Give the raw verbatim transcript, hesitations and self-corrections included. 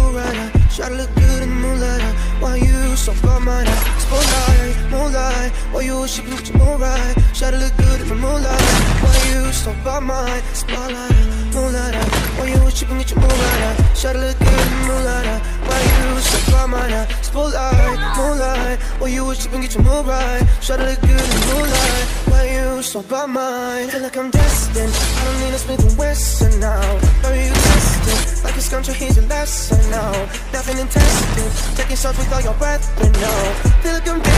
right. Try to look good in the moonlight. Why you so by mine? Spotlight, moonlight. Why you wish you could get your mood right? Try to look good in the moonlight. Why you so by mine? Spotlight, moonlight. Why you wish you could get your mood right? Try to look good in the moonlight. Why you so by mine? Spotlight, moonlight. Why you wish you could get your mood right? Try to look good in the moonlight. Why you so by mine? Feel like I'm destined. I don't need a Smith and Wesson now. Baby, you tested like it's country. Here's a lesson now. Nothing intested. Taking shots with all your breath, but no. Feel like I'm